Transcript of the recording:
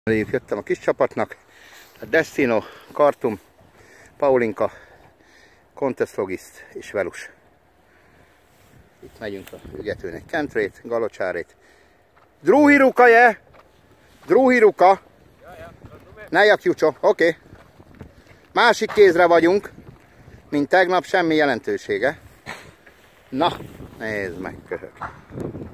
Jöttem a kis csapatnak, a Destino, Kartum, Paulinka, Contest Logist és Velus. Itt megyünk a ügetőnek Kentrét, Galocsárét. Druhiruka je! Druhiruka! Ne jakjucso, oké. Másik kézre vagyunk, mint tegnap, semmi jelentősége. Na, nézd meg, köhög.